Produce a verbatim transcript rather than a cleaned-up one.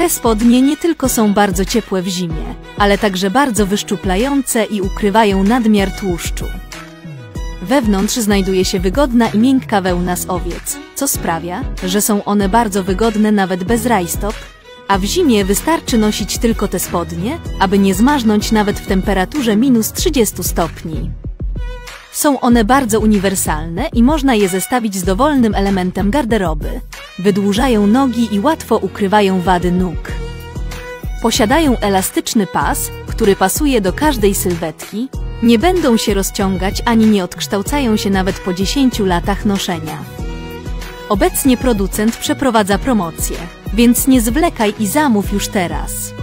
Te spodnie nie tylko są bardzo ciepłe w zimie, ale także bardzo wyszczuplające i ukrywają nadmiar tłuszczu. Wewnątrz znajduje się wygodna i miękka wełna z owiec, co sprawia, że są one bardzo wygodne nawet bez rajstop, a w zimie wystarczy nosić tylko te spodnie, aby nie zmarznąć nawet w temperaturze minus trzydziestu stopni. Są one bardzo uniwersalne i można je zestawić z dowolnym elementem garderoby. Wydłużają nogi i łatwo ukrywają wady nóg. Posiadają elastyczny pas, który pasuje do każdej sylwetki, nie będą się rozciągać ani nie odkształcają się nawet po dziesięciu latach noszenia. Obecnie producent przeprowadza promocję, więc nie zwlekaj i zamów już teraz.